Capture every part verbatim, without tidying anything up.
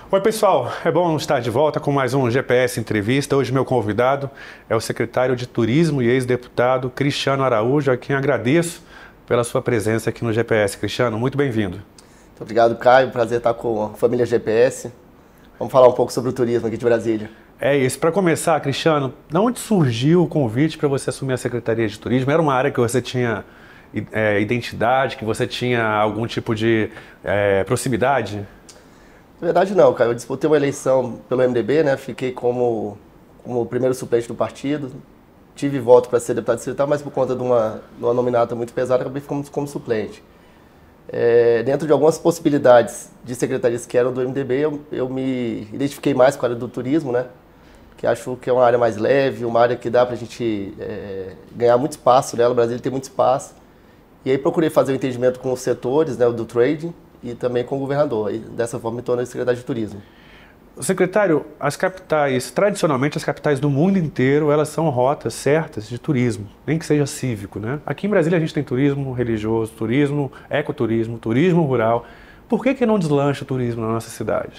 Oi pessoal, é bom estar de volta com mais um G P S Entrevista. Hoje meu convidado é o secretário de Turismo e ex-deputado Cristiano Araújo, a quem agradeço pela sua presença aqui no G P S. Cristiano, muito bem-vindo. Muito obrigado, Caio. Prazer estar com a família G P S. Vamos falar um pouco sobre o turismo aqui de Brasília. É isso. Para começar, Cristiano, de onde surgiu o convite para você assumir a Secretaria de Turismo? Era uma área que você tinha é, identidade, que você tinha algum tipo de é, proximidade? Na verdade, não, Caio. Eu disputei uma eleição pelo M D B, né? Fiquei como, como primeiro suplente do partido. Tive voto para ser deputado distrital, mas por conta de uma, de uma nominata muito pesada, acabei ficando como suplente. É, dentro de algumas possibilidades de secretarias que eram do M D B, eu, eu me identifiquei mais com a área do turismo, né? Que acho que é uma área mais leve, uma área que dá para a gente é, ganhar muito espaço nela. O Brasil tem muito espaço. E aí procurei fazer o um entendimento com os setores, né, do trading e também com o governador. E dessa forma me tornei secretário de turismo. Secretário, as capitais, tradicionalmente as capitais do mundo inteiro, elas são rotas certas de turismo, nem que seja cívico, né? Aqui em Brasília a gente tem turismo religioso, turismo, ecoturismo, turismo rural. Por que que não deslancha o turismo na nossa cidade?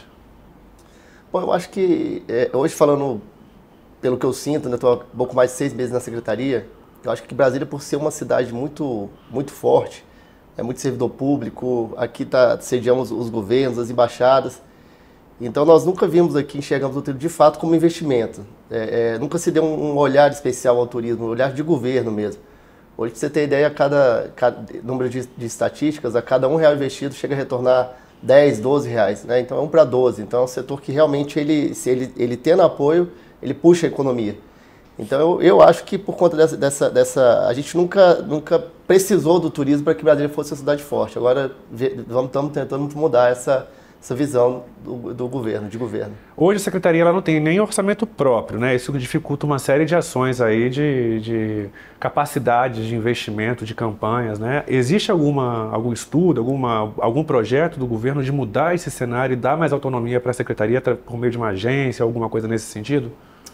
Bom, eu acho que, é, hoje falando pelo que eu sinto, né, estou há um pouco mais de seis meses na secretaria, eu acho que Brasília, por ser uma cidade muito, muito forte, é muito servidor público, aqui tá, sediamos os governos, as embaixadas, então nós nunca vimos aqui, enxergamos o turismo de fato como investimento. É, é, nunca se deu um, um olhar especial ao turismo, um olhar de governo mesmo. Hoje, para você ter ideia, a cada, cada número de, de estatísticas, a cada um real investido chega a retornar dez, doze reais, né? Então é um para doze. Então é um setor que realmente, ele, se ele, ele tendo apoio, ele puxa a economia. Então eu, eu acho que por conta dessa, dessa, dessa... A gente nunca, nunca precisou do turismo para que Brasília fosse uma cidade forte. Agora vamos, estamos tentando mudar essa, essa visão do, do governo, de governo. Hoje a Secretaria ela não tem nem orçamento próprio, né? Isso dificulta uma série de ações aí de, de capacidade de investimento, de campanhas, né? Existe alguma, algum estudo, alguma, algum projeto do governo de mudar esse cenário e dar mais autonomia para a Secretaria por meio de uma agência, alguma coisa nesse sentido?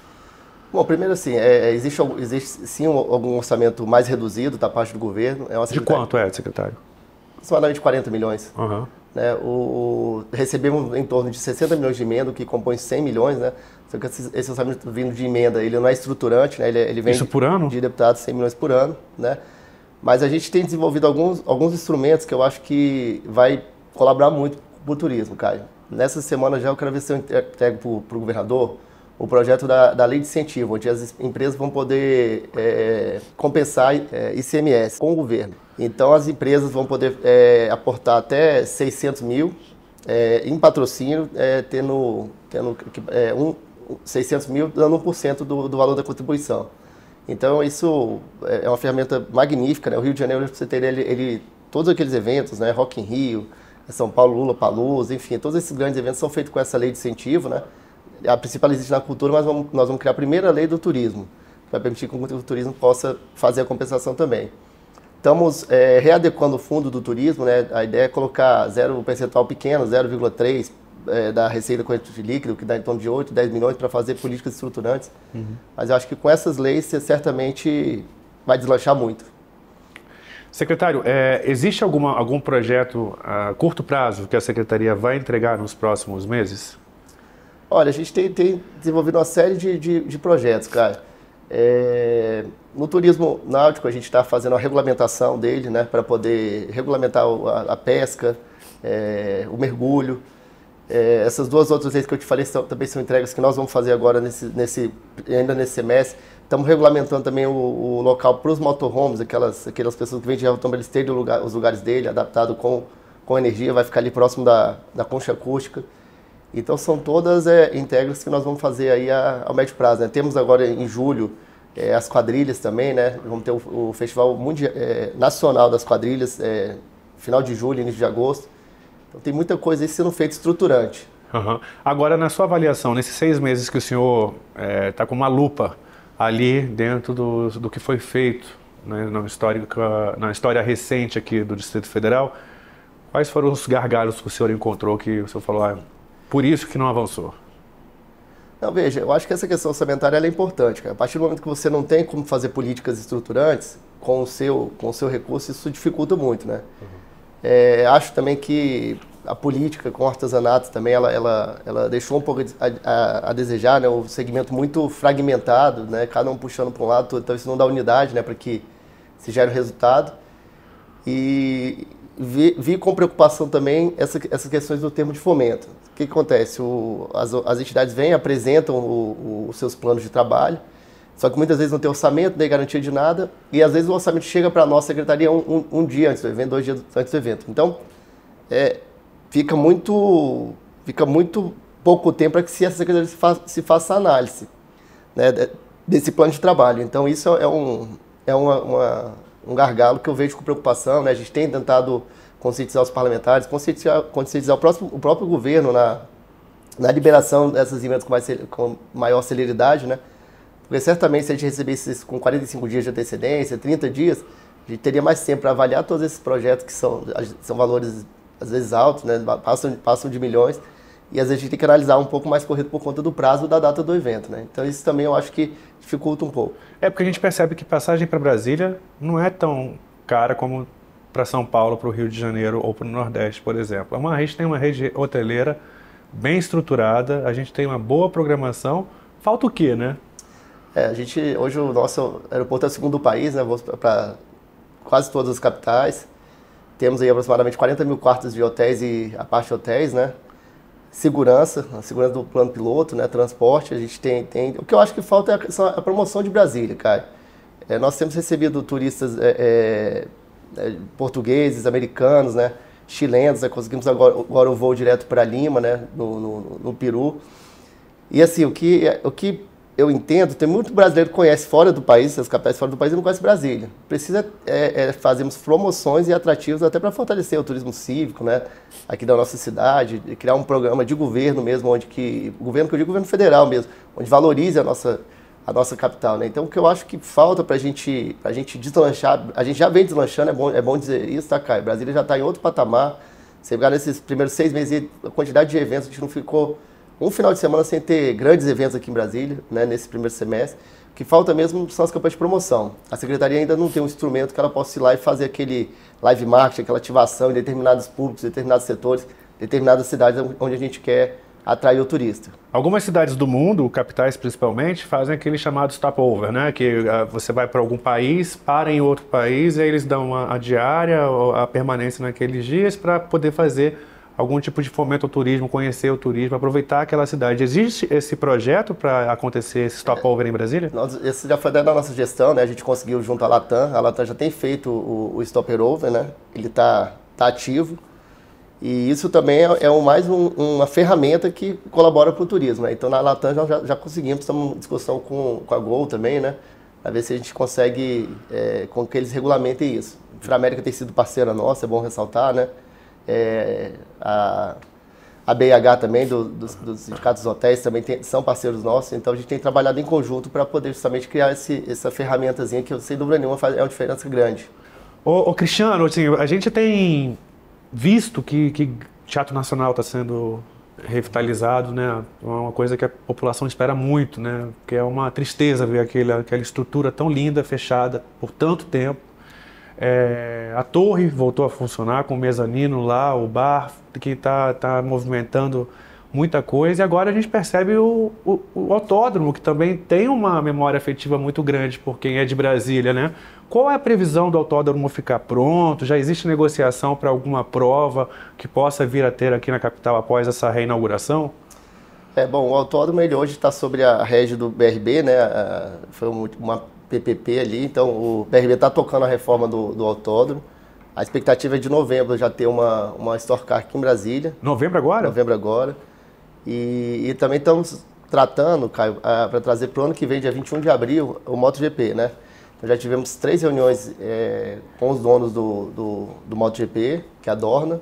Bom, primeiro assim, é, existe, existe sim algum orçamento mais reduzido da parte do governo. É uma de quanto é, secretário? Aproximadamente quarenta milhões. Uhum. Né? O, o, recebemos em torno de sessenta milhões de emenda, o que compõe cem milhões, né? Só que esse, esse orçamento vindo de emenda, ele não é estruturante, né? Ele, ele vem Isso por ano? De deputados, cem milhões por ano, né? Mas a gente tem desenvolvido alguns, alguns instrumentos que eu acho que vai colaborar muito para o turismo, Caio. Nessa semana já eu quero ver se eu entrego para o governador o projeto da, da lei de incentivo, onde as empresas vão poder é, compensar é, I C M S com o governo. Então as empresas vão poder é, aportar até seiscentos mil é, em patrocínio, é, tendo, tendo é, um, seiscentos mil dando um por cento do, do valor da contribuição. Então isso é uma ferramenta magnífica, né? O Rio de Janeiro, para você ter ele, ele, todos aqueles eventos, né? Rock in Rio, São Paulo, Lula, Palusa, enfim, todos esses grandes eventos são feitos com essa lei de incentivo, né? A principal existe na cultura, mas vamos, nós vamos criar a primeira lei do turismo, que vai permitir que o turismo possa fazer a compensação também. Estamos é, readequando o fundo do turismo, né? A ideia é colocar zero percentual pequeno, zero vírgula três por cento é, da receita corrente líquido, que dá em torno de oito, dez milhões, para fazer políticas estruturantes. Uhum. Mas eu acho que com essas leis você certamente vai deslanchar muito. Secretário, é, existe alguma, algum projeto a curto prazo que a Secretaria vai entregar nos próximos meses? Olha, a gente tem, tem desenvolvido uma série de, de, de projetos, cara. É, no turismo náutico, a gente está fazendo a regulamentação dele, né, para poder regulamentar a, a pesca, é, o mergulho. É, essas duas outras leis que eu te falei são, também são entregas que nós vamos fazer agora, nesse, nesse, ainda nesse semestre. Estamos regulamentando também o, o local para os motorhomes, aquelas, aquelas pessoas que vendem de automóveis, terem lugar, os lugares dele, adaptado com, com energia, vai ficar ali próximo da, da concha acústica. Então são todas é, integras que nós vamos fazer aí a, ao médio prazo, né? Temos agora em julho é, as quadrilhas também, né? Vamos ter o, o Festival Mundial, é, Nacional das Quadrilhas, é, final de julho, início de agosto. Então tem muita coisa aí sendo feita estruturante. Uhum. Agora, na sua avaliação, nesses seis meses que o senhor está é, com uma lupa ali dentro do, do que foi feito, né, na, história, na história recente aqui do Distrito Federal, quais foram os gargalos que o senhor encontrou que o senhor falou, ah, por isso que não avançou? Não, veja, eu acho que essa questão orçamentária ela é importante, cara. A partir do momento que você não tem como fazer políticas estruturantes com o seu, com o seu recurso, isso dificulta muito, né? Uhum. É, acho também que a política com o artesanato também, ela, ela, ela deixou um pouco a, a, a desejar, né? O segmento muito fragmentado, né? Cada um puxando para um lado, então isso não dá unidade, né? Para que se gere o resultado. E vi, vi com preocupação também essa, essas questões do termo de fomento. O que, que acontece? O, as, as entidades vêm, apresentam o, o, os seus planos de trabalho, só que muitas vezes não tem orçamento, nem garantia de nada, e às vezes o orçamento chega para a nossa secretaria um, um, um dia antes do evento, dois dias antes do evento. Então, é, fica muito, fica muito pouco tempo para que se essa secretaria se faça, se faça análise, né, desse plano de trabalho. Então, isso é um, é uma, uma, um gargalo que eu vejo com preocupação, né? A gente tem tentado conscientizar os parlamentares, conscientizar, conscientizar o, próximo, o próprio governo na, na liberação dessas emendas com, mais, com maior celeridade, né? Porque certamente se a gente recebesse isso com quarenta e cinco dias de antecedência, trinta dias, a gente teria mais tempo para avaliar todos esses projetos que são, são valores às vezes altos, né? passam, passam de milhões, e às vezes a gente tem que analisar um pouco mais corrido por conta do prazo da data do evento, né? Então isso também eu acho que dificulta um pouco. É porque a gente percebe que passagem para Brasília não é tão cara como para São Paulo, para o Rio de Janeiro ou para o Nordeste, por exemplo. A gente tem uma rede hoteleira bem estruturada, a gente tem uma boa programação. Falta o quê, né? É, a gente, hoje o nosso aeroporto é o segundo país, né, para quase todas as capitais. Temos aí aproximadamente quarenta mil quartos de hotéis e a parte de hotéis, né? Segurança, a segurança do plano piloto, né? Transporte, a gente tem, tem... O que eu acho que falta é a, a promoção de Brasília, cara. É, nós temos recebido turistas é, é, portugueses, americanos, né? Chilenos, né? Conseguimos agora, agora o voo direto para Lima, né? No, no, no Peru. E assim, o que... O que eu entendo, tem muito brasileiro que conhece fora do país, as capitais fora do país, e não conhece Brasília. Precisa é, é, fazermos promoções e atrativos até para fortalecer o turismo cívico, né, aqui da nossa cidade, criar um programa de governo mesmo, onde que, governo que eu digo governo federal mesmo, onde valorize a nossa, a nossa capital, né. Então o que eu acho que falta para gente, a gente deslanchar, a gente já vem deslanchando, é bom, é bom dizer isso, tá, Caio? Brasília já está em outro patamar. Você pegar nesses primeiros seis meses, a quantidade de eventos, a gente não ficou um final de semana sem ter grandes eventos aqui em Brasília, né, nesse primeiro semestre. O que falta mesmo são as campanhas de promoção. A Secretaria ainda não tem um instrumento que ela possa ir lá e fazer aquele live marketing, aquela ativação em determinados públicos, determinados setores, determinadas cidades onde a gente quer atrair o turista. Algumas cidades do mundo, capitais principalmente, fazem aquele chamado stopover, né? Que uh, você vai para algum país, para em outro país, e aí eles dão a, a diária, ou a permanência naqueles dias para poder fazer algum tipo de fomento ao turismo, conhecer o turismo, aproveitar aquela cidade. Existe esse projeto para acontecer esse stopover é, em Brasília? Nós, esse já foi da nossa gestão, né? A gente conseguiu junto à Latam. A Latam já tem feito o, o stopover, né? Ele está tá ativo. E isso também é, é um, mais um, uma ferramenta que colabora para o turismo, né? Então na Latam já, já conseguimos, estamos em discussão com, com a Gol também, né? Para ver se a gente consegue, é, com que eles regulamentem isso. A Framérica tem sido parceira nossa, é bom ressaltar, né? É, a, a B I H também, do, dos, dos sindicatos dos hotéis, também tem, são parceiros nossos, então a gente tem trabalhado em conjunto para poder justamente criar esse, essa ferramentazinha que, sem dúvida nenhuma, faz, é uma diferença grande. Ô, ô Cristiano, assim, a gente tem visto que, que Teatro Nacional está sendo revitalizado, né? É uma coisa que a população espera muito, né? Porque é uma tristeza ver aquele, aquela estrutura tão linda, fechada por tanto tempo. É, a torre voltou a funcionar com o mezanino lá, o bar que está tá movimentando muita coisa, e agora a gente percebe o, o, o autódromo, que também tem uma memória afetiva muito grande por quem é de Brasília, né? Qual é a previsão do autódromo ficar pronto? Já existe negociação para alguma prova que possa vir a ter aqui na capital após essa reinauguração? É, bom, o autódromo ele hoje está sobre a rede do B R B, né? Foi uma P P P ali, então o B R B está tocando a reforma do, do autódromo. A expectativa é de novembro já ter uma, uma Store Car aqui em Brasília. Novembro agora? Novembro agora. E, e também estamos tratando, Caio, para trazer para o ano que vem, dia vinte e um de abril, o MotoGP, né? Então já tivemos três reuniões é, com os donos do, do, do MotoGP, que é a Dorna,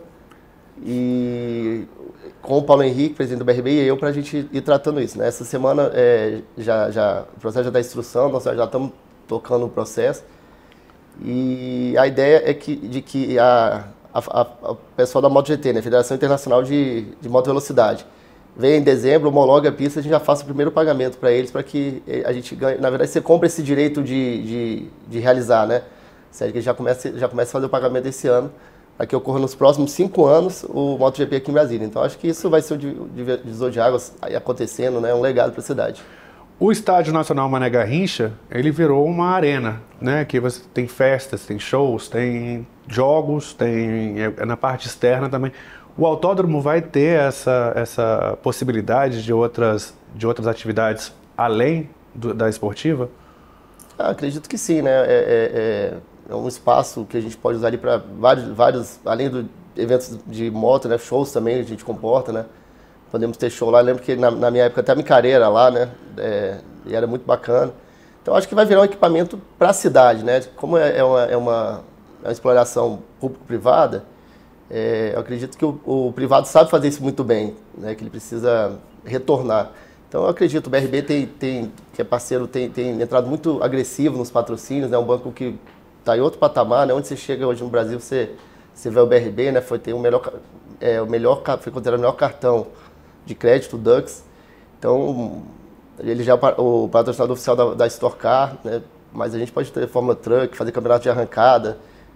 e com o Paulo Henrique, presidente do B R B, e eu, para a gente ir tratando isso, né? Essa semana é, já, já, o processo já está em instrução, nós já estamos tocando o processo, e a ideia é que, de que a, a, a, a pessoal da MotoGP, né? Federação Internacional de, de Moto Velocidade, vem em dezembro, homologa a pista, a gente já faça o primeiro pagamento para eles, para que a gente ganhe, na verdade você compra esse direito de, de, de realizar, né? Sério, que já começa, já começa a fazer o pagamento esse ano, para que ocorra nos próximos cinco anos o MotoGP aqui em Brasília. Então acho que isso vai ser um divisor de águas aí acontecendo, né? Um legado para a cidade. O Estádio Nacional Mané Garrincha, ele virou uma arena, né? Que você tem festas, tem shows, tem jogos, tem é, na parte externa também. O autódromo vai ter essa, essa possibilidade de outras, de outras atividades além do, da esportiva? Ah, acredito que sim, né? É, é, é um espaço que a gente pode usar ali para vários, vários, além de eventos de moto, né? Shows também a gente comporta, né? Podemos ter show lá. Eu lembro que na, na minha época até a Micareira lá, né? É, e era muito bacana. Então acho que vai virar um equipamento para a cidade, né? Como é, é, uma, é, uma, é uma exploração público-privada, é, eu acredito que o, o privado sabe fazer isso muito bem, né? Que ele precisa retornar. Então eu acredito, o B R B tem, tem, que é parceiro, tem, tem entrado muito agressivo nos patrocínios, né? Um banco que está em outro patamar, né? Onde você chega hoje no Brasil, você, você vê o B R B, né? Foi, tem o melhor, é, o melhor, foi considerado o melhor cartão de crédito, o Dux. Então, ele já é o patrocinador oficial da, da Store Car, né? Mas a gente pode ter Fórmula Truck, fazer campeonato de arrancada,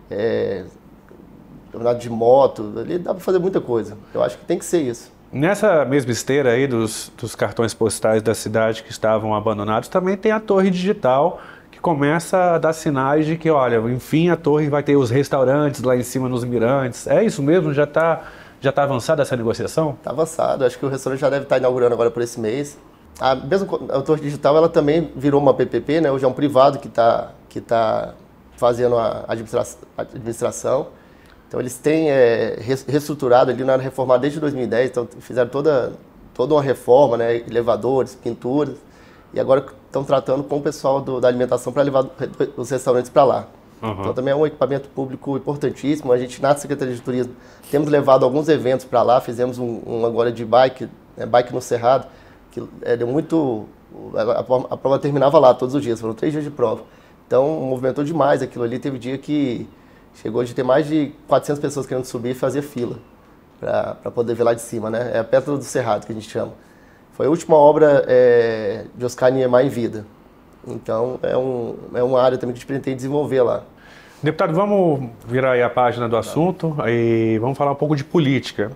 é, campeonato de moto, ali dá para fazer muita coisa. Eu acho que tem que ser isso. Nessa mesma esteira aí dos, dos cartões postais da cidade que estavam abandonados, também tem a torre digital, que começa a dar sinais de que, olha, enfim, a torre vai ter os restaurantes lá em cima nos mirantes. É isso mesmo? Já está já tá avançada essa negociação? Está avançado. Acho que o restaurante já deve estar inaugurando agora por esse mês. A mesma a torre digital, ela também virou uma P P P, né? Hoje é um privado que está que tá fazendo a administração. Então eles têm é, reestruturado, ali não era reformado desde dois mil e dez, então fizeram toda, toda uma reforma, né? Elevadores, pinturas, e agora estão tratando com o pessoal do, da alimentação para levar os restaurantes para lá. Uhum. Então também é um equipamento público importantíssimo. A gente, na Secretaria de Turismo, temos levado alguns eventos para lá, fizemos um, um agora de bike, né? Bike no Cerrado, que é, deu muito... A, a prova terminava lá todos os dias, foram três dias de prova. Então movimentou demais aquilo ali, teve dia que chegou de ter mais de quatrocentas pessoas querendo subir e fazer fila para poder ver lá de cima, né? É a Pétala do Cerrado que a gente chama. Foi a última obra é, de Oscar Niemeyer em vida. Então é, um, é uma área também que a gente pretende desenvolver lá. Deputado, vamos virar aí a página do assunto e vamos falar um pouco de política.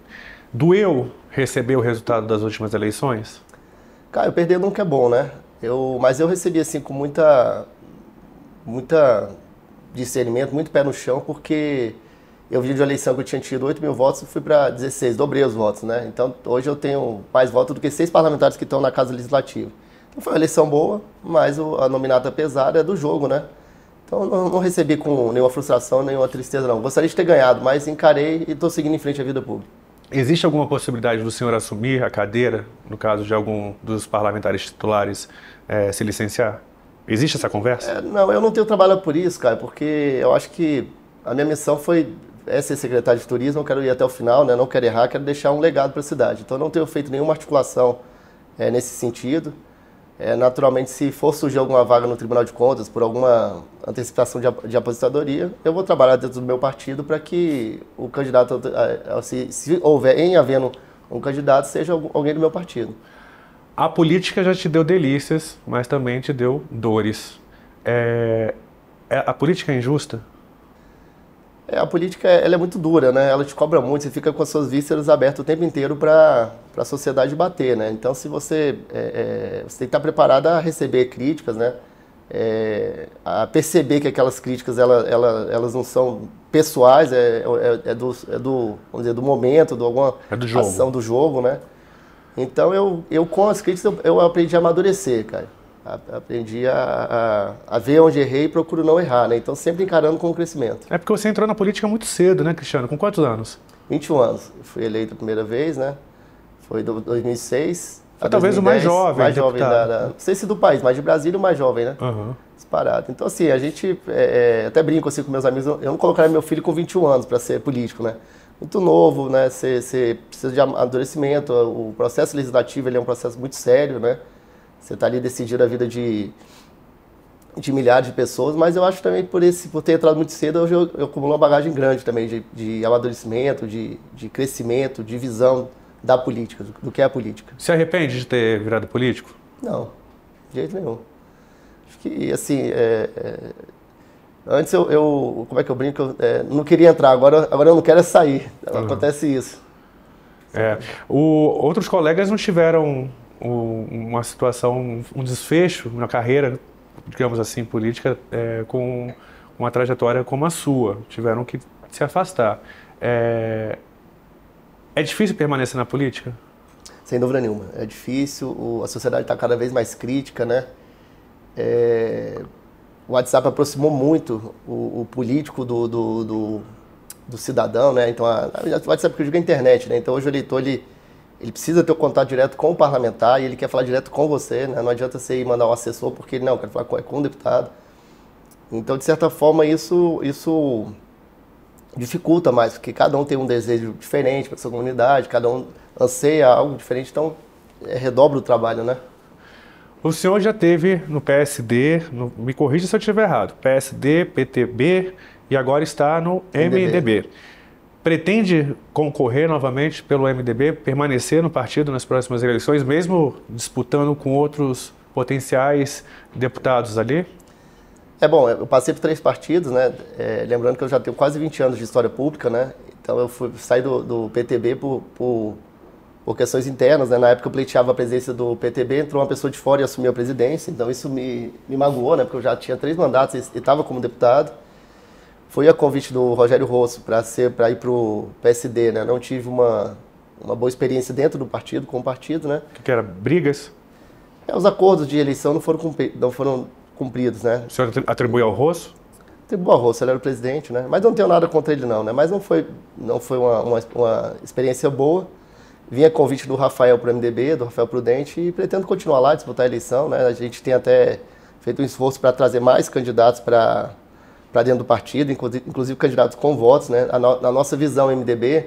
Doeu receber o resultado das últimas eleições? Cara, eu perder nunca é bom, né? Eu, mas eu recebi assim com muita, muita discernimento, muito pé no chão, porque eu vi de uma eleição que eu tinha tido oito mil votos e fui para dezesseis, dobrei os votos, né? Então hoje eu tenho mais votos do que seis parlamentares que estão na Casa Legislativa. Então foi uma eleição boa, mas o, a nominata pesada é do jogo, né? Então não, não recebi com nenhuma frustração, nenhuma tristeza, não. Gostaria de ter ganhado, mas encarei e estou seguindo em frente à vida pública. Existe alguma possibilidade do senhor assumir a cadeira, no caso de algum dos parlamentares titulares, é, se licenciar? Existe essa conversa? É, não, eu não tenho trabalhado por isso, cara, porque eu acho que a minha missão foi é ser secretário de turismo, eu quero ir até o final, né? Não quero errar, quero deixar um legado para a cidade. Então eu não tenho feito nenhuma articulação é, nesse sentido. É, naturalmente, se for surgir alguma vaga no Tribunal de Contas, por alguma antecipação de, de aposentadoria, eu vou trabalhar dentro do meu partido para que o candidato, se, se houver em havendo um candidato, seja alguém do meu partido. A política já te deu delícias, mas também te deu dores. É, a política é injusta? É, a política ela é muito dura, né? Ela te cobra muito, você fica com as suas vísceras abertas o tempo inteiro para a sociedade bater, né? Então, se você, é, é, você tem que estar preparado a receber críticas, né? É, a perceber que aquelas críticas ela, ela, elas não são pessoais, é, é, é, do, é do, vamos dizer, do momento, de alguma é do jogo. ação do jogo, né? Então, eu, eu com as críticas, eu, eu aprendi a amadurecer, cara. Aprendi a, a, a ver onde errei e procuro não errar, né? Então, sempre encarando com o crescimento. É porque você entrou na política muito cedo, né, Cristiano? Com quantos anos? vinte e um anos. Eu fui eleito a primeira vez, né? Foi em dois mil e seis. Foi talvez o mais jovem, mais jovem da, da, não sei se do país, mas de Brasília o mais jovem, né? Uhum. Disparado. Então, assim, a gente, é, até brinco assim com meus amigos, eu não colocaria meu filho com vinte e um anos para ser político, né? Muito novo, né? Você, você precisa de amadurecimento. O processo legislativo ele é um processo muito sério, né? Você está ali decidindo a vida de, de milhares de pessoas, mas eu acho também por, esse, por ter entrado muito cedo, hoje eu, eu acumulo uma bagagem grande também de, de amadurecimento, de, de crescimento, de visão da política, do, do que é a política. Se arrepende de ter virado político? Não, de jeito nenhum. Acho que, assim, é, é, Antes eu, eu como é que eu brinco? Eu, é, não queria entrar, agora, agora eu não quero é sair. Uhum. Acontece isso. É, o, outros colegas não tiveram o, uma situação, um desfecho na carreira, digamos assim, política, é, com uma trajetória como a sua. Tiveram que se afastar. É, é difícil permanecer na política? Sem dúvida nenhuma. É difícil, o, a sociedade está cada vez mais crítica, né? É, o WhatsApp aproximou muito o, o político do, do, do, do cidadão, né? Então, a, o WhatsApp que eu digo é a internet, né? Então, hoje o eleitor, ele, ele precisa ter o contato direto com o parlamentar e ele quer falar direto com você, né? Não adianta você ir mandar um assessor porque ele, não, quer falar com, com um deputado. Então, de certa forma, isso, isso dificulta mais, porque cada um tem um desejo diferente para sua comunidade, cada um anseia algo diferente, então é, redobra o trabalho, né? O senhor já teve no P S D, no, me corrija se eu estiver errado, P S D, P T B e agora está no M D B. Pretende concorrer novamente pelo M D B, permanecer no partido nas próximas eleições, mesmo disputando com outros potenciais deputados ali? É bom, eu passei por três partidos, né? É, lembrando que eu já tenho quase vinte anos de história pública, né? Então eu fui, saí do, do P T B por, por, por questões internas, né? Na época eu pleiteava a presidência do P T B, entrou uma pessoa de fora e assumiu a presidência, então isso me, me magoou, né? Porque eu já tinha três mandatos e estava como deputado. Fui a convite do Rogério Rosso para ser para ir para o P S D, né? Não tive uma, uma boa experiência dentro do partido, com o partido, né? O que era? Brigas? É, os acordos de eleição não foram, não foram cumpridos, né? O senhor atribui ao Rosso? Atribui ao Rosso, ele era o presidente, né? Mas não tenho nada contra ele não, né? Mas não foi, não foi uma, uma, uma experiência boa. Vinha convite do Rafael para o M D B, do Rafael Prudente, e pretendo continuar lá, disputar a eleição, né? A gente tem até feito um esforço para trazer mais candidatos para para dentro do partido, inclusive, inclusive candidatos com votos, né? A no, na nossa visão M D B,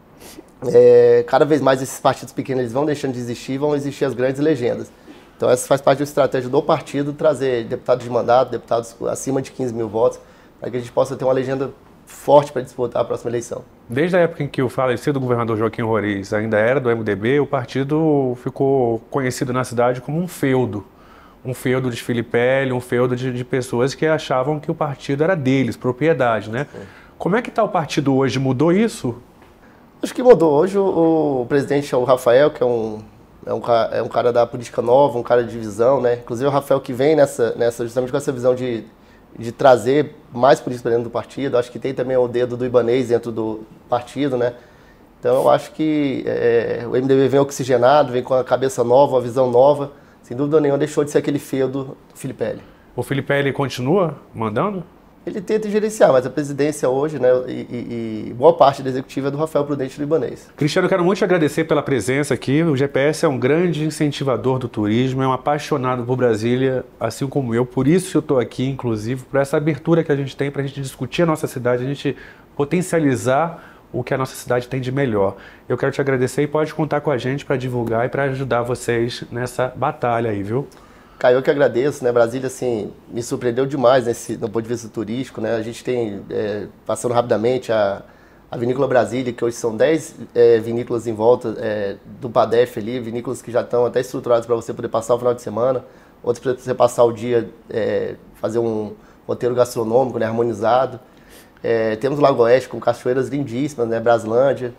é, cada vez mais esses partidos pequenos eles vão deixando de existir, vão existir as grandes legendas. Então essa faz parte da estratégia do partido, trazer deputados de mandato, deputados acima de quinze mil votos, para que a gente possa ter uma legenda forte para disputar a próxima eleição. Desde a época em que o falecido governador Joaquim Roriz ainda era do M D B, o partido ficou conhecido na cidade como um feudo. Um feudo de Filipelli, um feudo de, de pessoas que achavam que o partido era deles, propriedade, né? É. Como é que está o partido hoje? Mudou isso? Acho que mudou. Hoje o, o presidente é o Rafael, que é um, é, um, é um cara da política nova, um cara de visão, né? Inclusive o Rafael que vem nessa, nessa justamente com essa visão de, de trazer mais política para dentro do partido. Acho que tem também o dedo do Ibanez dentro do partido, né? Então eu acho que é, o M D B vem oxigenado, vem com a cabeça nova, uma visão nova. Sem dúvida nenhuma, deixou de ser aquele feudo do Filipelli. O Filipelli continua mandando? Ele tenta gerenciar, mas a presidência hoje, né, e, e, e boa parte da executiva é do Rafael Prudente do Ibanez. Cristiano, eu quero muito te agradecer pela presença aqui. O G P S é um grande incentivador do turismo, é um apaixonado por Brasília, assim como eu. Por isso eu estou aqui, inclusive, por essa abertura que a gente tem para a gente discutir a nossa cidade, a gente potencializar o que a nossa cidade tem de melhor. Eu quero te agradecer e pode contar com a gente para divulgar e para ajudar vocês nessa batalha aí, viu? Caio, eu que agradeço, né? Brasília, assim, me surpreendeu demais nesse, no ponto de vista turístico, né? A gente tem, é, passando rapidamente, a, a Vinícola Brasília, que hoje são dez é, vinícolas em volta é, do Padef ali, vinícolas que já estão até estruturadas para você poder passar o final de semana, outras para você passar o dia, é, fazer um roteiro gastronômico, né, harmonizado. É, temos o Lago Oeste com cachoeiras lindíssimas, né, Braslândia.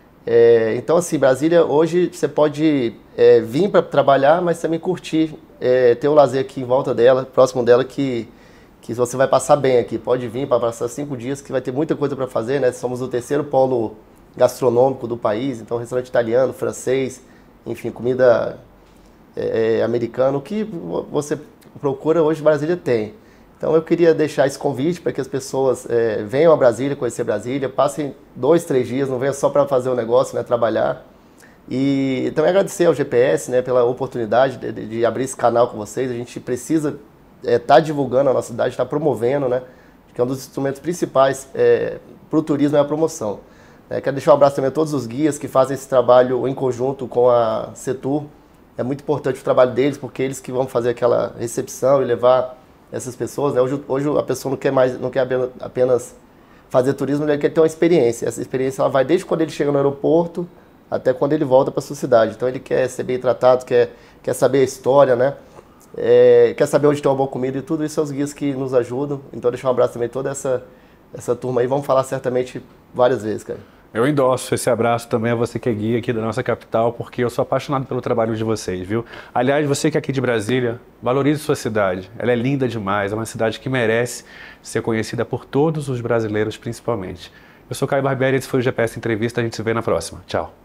É, então, assim, Brasília, hoje você pode é, vir para trabalhar, mas também curtir, é, ter o lazer aqui em volta dela, próximo dela, que, que você vai passar bem aqui. Pode vir para passar cinco dias, que vai ter muita coisa para fazer, né? Somos o terceiro polo gastronômico do país, então restaurante italiano, francês, enfim, comida é, americana. O que você procura hoje, Brasília tem. Então eu queria deixar esse convite para que as pessoas é, venham a Brasília, conhecer Brasília, passem dois, três dias, não venham só para fazer o negócio, né, trabalhar. E também agradecer ao G P S, né, pela oportunidade de, de, de abrir esse canal com vocês. A gente precisa estar é, tá divulgando a nossa cidade, estar tá promovendo, né, que é um dos instrumentos principais é, para o turismo é a promoção. É, quero deixar um abraço também a todos os guias que fazem esse trabalho em conjunto com a Setur. É muito importante o trabalho deles, porque eles que vão fazer aquela recepção e levar essas pessoas, né? Hoje, hoje a pessoa não quer mais, não quer apenas fazer turismo, ele quer ter uma experiência. Essa experiência ela vai desde quando ele chega no aeroporto até quando ele volta para a sua cidade. Então ele quer ser bem tratado, quer, quer saber a história, né? é, quer saber onde tem uma boa comida e tudo isso são os guias que nos ajudam. Então deixa um abraço também toda essa, essa turma aí. Vamos falar certamente várias vezes, cara. Eu endosso esse abraço também a você que é guia aqui da nossa capital, porque eu sou apaixonado pelo trabalho de vocês, viu? Aliás, você que é aqui de Brasília, valorize sua cidade. Ela é linda demais, é uma cidade que merece ser conhecida por todos os brasileiros, principalmente. Eu sou Caio Barbieri, esse foi o G P S Entrevista, a gente se vê na próxima. Tchau.